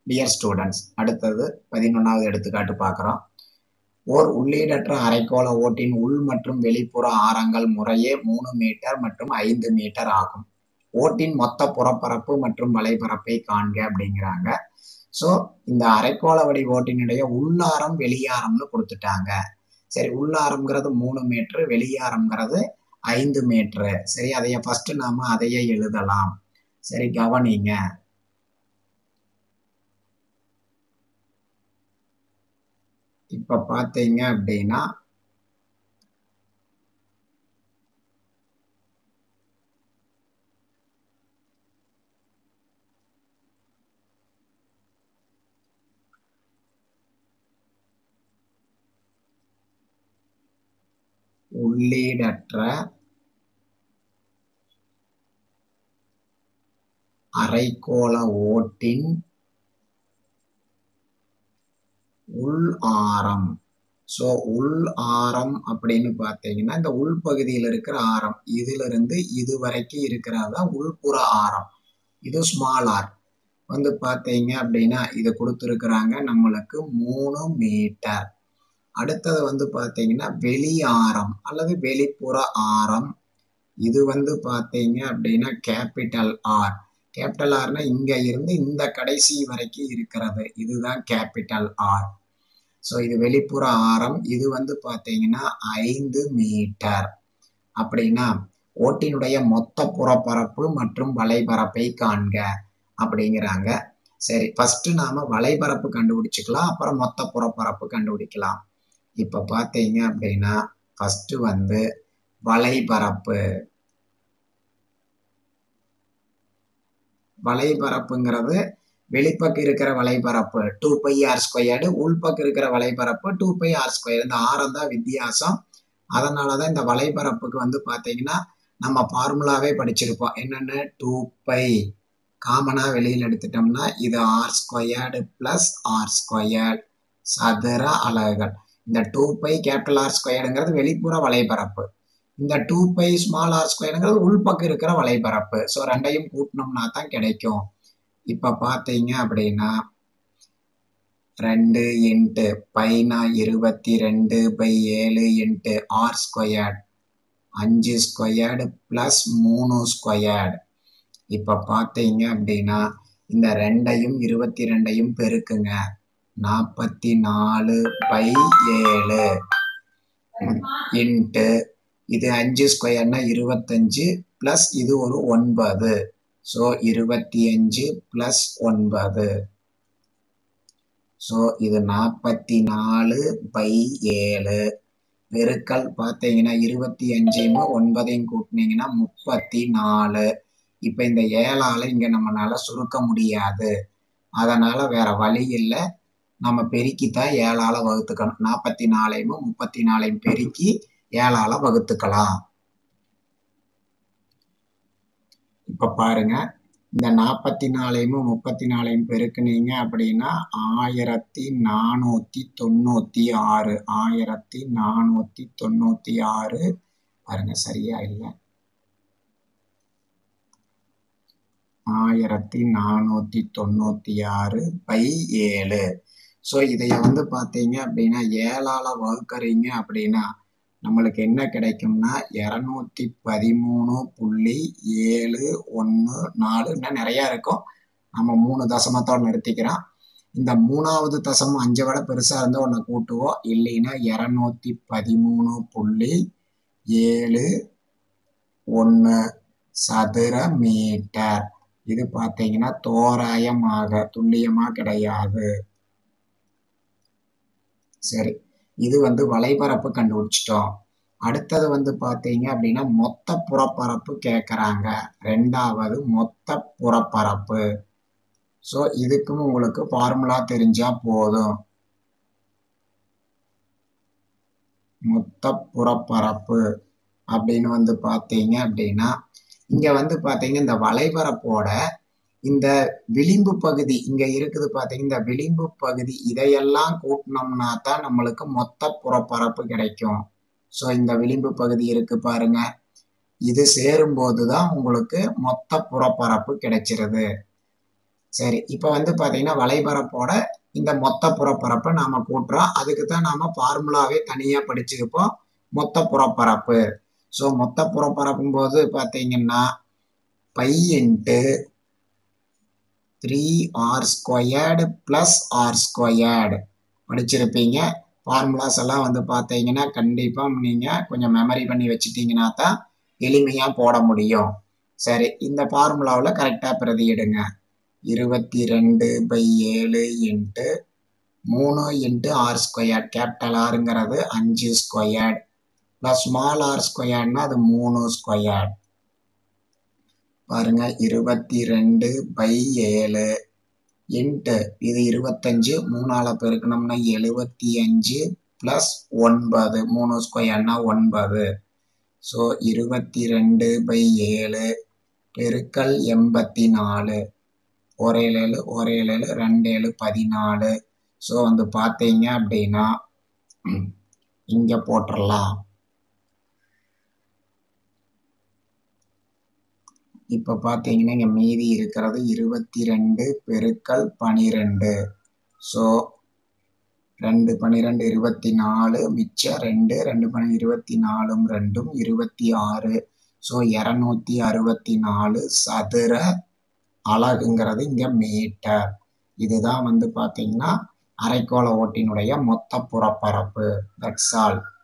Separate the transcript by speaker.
Speaker 1: Dear students, அடுத்தது 11வது எடுத்துக்காட்டு பார்க்குறோம். ஓர் உள்ளீடற்ற அரைக்கோள ஓட்டின் உள் மற்றும் வெளிப்புற ஆரங்கள் முறையே 3 மீட்டர் மற்றும் 5 மீட்டர் ஆகும். ஓட்டின் மொத்த புறப்பரப்பு மற்றும் வலைப்பரப்பை காண்க அப்படிங்கிறாங்க. ஸோ இந்த அரைக்கோள வடி ஓட்டினுடைய உள்ளாரம் வெளியாரம்னு கொடுத்துட்டாங்க. சரி, உள்ளாரம்ங்கிறது 3 மீட்டர், வெளியாரம்ங்கிறது 5 மீட்டரு. சரி, அதைய ஃபர்ஸ்ட் நாம அதையே எழுதலாம். சரி, கவனிங்க. இப்ப பார்த்தீங்க அப்படின்னா உள்ளீடற்ற அரைக்கோள ஓட்டின் உள் ஆரம். ஸோ உள் ஆரம் அப்படின்னு பார்த்தீங்கன்னா இந்த உள்பகுதியில் இருக்கிற ஆரம், இதுல இருந்து இது வரைக்கும் இருக்கிறதா உள்புற ஆரம். இது ஸ்மால் ஆர் வந்து பார்த்தீங்க அப்படின்னா இது கொடுத்துருக்குறாங்க நம்மளுக்கு 3 மீட்டர். அடுத்தது வந்து பார்த்தீங்கன்னா வெளி ஆரம் அல்லது வெளிப்புற ஆரம். இது வந்து பார்த்தீங்க அப்படின்னா கேபிட்டல் ஆர். கேபிட்டல் ஆர்னா இங்க இருந்து இந்த கடைசி வரைக்கும் இருக்கிறது, இதுதான் கேபிட்டல் ஆர். ஸோ இது வெளிப்புற ஆரம். இது வந்து பார்த்தீங்கன்னா 5 மீட்டர். அப்படின்னா ஓட்டினுடைய மொத்த புறப்பரப்பு மற்றும் வலைபரப்பை காண்க அப்படிங்கிறாங்க. சரி, ஃபர்ஸ்ட் நாம வலைபரப்பு கண்டுபிடிச்சுக்கலாம், அப்புறம் மொத்த புறப்பரப்பு கண்டுபிடிக்கலாம். இப்ப பார்த்தீங்க அப்படின்னா ஃபர்ஸ்ட் வந்து வலைபரப்பு. வலைபரப்புங்கிறது வெளிப்பக்கம் இருக்கிற வலைபரப்பு 2πr², உள்பக்கம் இருக்கிற வலைபரப்பு 2πr². இந்த ஆரம் தான் வித்தியாசம். அதனாலதான் இந்த வலைபரப்புக்கு வந்து பாத்தீங்கன்னா நம்ம ஃபார்முலாவே படிச்சிருப்போம். என்னன்னு 2π காமனா வெளியில் எடுத்துட்டோம்னா இது r² + r² சதுர அலகுகள். இந்த 2π கேபிட்டல் R²ங்கிறது வெளிப்புற வலைபரப்பு, இந்த 2π ஸ்மால் r²ங்கிறது உள்பக்கம் இருக்கிற வலைபரப்பு. ஸோ ரெண்டையும் கூட்டினோம்னா தான் கிடைக்கும். இப்ப பார்த்தீங்க அப்படின்னா 2 × πனா 22/7 × r², 5² + 3². இப்ப பார்த்தீங்க அப்படின்னா இந்த 2ஐயும் 22ஐயும் பெருக்குங்க. 44/7 இன்ட்டு இது 5² 25 + இது ஒரு 9. ஸோ 25 + 9. ஸோ இது 44/7 பெருக்கல் பார்த்தீங்கன்னா 25ஐயும் 9ஐயும் கூட்டினீங்கன்னா 34. இப்ப இந்த 7ஆல இங்க நம்மளால சுருக்க முடியாது, அதனால வேற வழி இல்லை, நம்ம பெருக்கித்தான் 7ஆல வகுத்துக்கணும். 44ஐயும் 34ஐயும் பெருக்கி 7ஆல வகுத்துக்கலாம். இப்ப பாருங்க, இந்த 44ஐயும் 34ஐயும் பெருக்குனீங்க அப்படின்னா 1496. 1496 பாருங்க, சரியா இல்லை, 1496/7. ஸோ இதைய வந்து பார்த்தீங்க அப்படின்னா 7ஆல வகுக்கிறீங்க அப்படின்னா நம்மளுக்கு என்ன கிடைக்கும்னா 213.714. இன்னும் நிறைய இருக்கும், நம்ம 3 தசமத்தோடு நிறுத்திக்கிறோம். இந்த 3வது தசமம் 5 விட பெருசா இருந்தா ஒன்று கூட்டுவோம், இல்லைன்னா 213.71 சதுர மீட்டர். இது பார்த்தீங்கன்னா தோராயமாக, துல்லியமா கிடையாது. சரி, இது வந்து வலைபரப்பு கண்டுபிடிச்சிட்டோம். அடுத்தது வந்து பார்த்தீங்க அப்படின்னா மொத்த புறப்பரப்பு கேட்குறாங்க. 2வது மொத்த புறப்பரப்பு. ஸோ இதுக்கும் உங்களுக்கு ஃபார்முலா தெரிஞ்சா போதும். மொத்த புறப்பரப்பு அப்படின்னு வந்து பார்த்தீங்க அப்படின்னா இங்க வந்து பார்த்தீங்கன்னா இந்த வலைபரப்போட இந்த விளிம்பு பகுதி இங்க இருக்குது பார்த்தீங்கன்னா, இந்த விளிம்பு பகுதி இதையெல்லாம் கூட்டினோம்னா தான் நம்மளுக்கு மொத்த புறப்பரப்பு கிடைக்கும். ஸோ இந்த விளிம்பு பகுதி இருக்கு பாருங்க, இது சேரும்போது தான் உங்களுக்கு மொத்த புறப்பரப்பு கிடைச்சிருது. சரி, இப்போ வந்து பார்த்தீங்கன்னா வலைபரப்போட இந்த மொத்த புறப்பரப்பை நாம கூட்டுறோம். அதுக்கு தான் நாம ஃபார்முலாவே தனியா படிச்சிருப்போம். மொத்த புறப்பரப்பு. ஸோ மொத்த புறப்பரப்பும் போது பார்த்தீங்கன்னா பை இன்ட்டு 3r² + r² படிச்சிருப்பீங்க. ஃபார்முலாஸ் எல்லாம் வந்து பார்த்தீங்கன்னா கண்டிப்பா நீங்க கொஞ்சம் மெமரி பண்ணி வச்சுட்டீங்கன்னா தான் எளிமையா போட முடியும். சரி, இந்த ஃபார்முலாவுல கரெக்டா பிரதியிடுங்க. 22/7 இன்ட்டு 3 இன்ட்டு r². கேபிட்டல் ஆருங்கிறது 5² ப்ளஸ் ஸ்மால் r²னா அது 3². பாருங்க 22/7 இன்ட்டு இது 25 3ஆல பெருக்கணும்னா 75 ப்ளஸ் 9 3²னா 9. ஸோ 22/7 பெருக்கல் 84 ஒரு 7 2 7 14. ஸோ வந்து பார்த்தீங்க அப்படின்னா இங்க போட்டுடலாம். இப்போ பார்த்தீங்கன்னா இங்க மீதி இருக்கிறது 22 பெருக்கல் 12. ஸோ 2 12 24 மிச்சம் 2 2 24 2 26. ஸோ 264 சதுர அலகுங்கிறது இங்க மீட்டர். இதுதான் வந்து பார்த்தீங்கன்னா அரைக்கோள ஓட்டினுடைய மொத்த புறப்பரப்பு. That's all.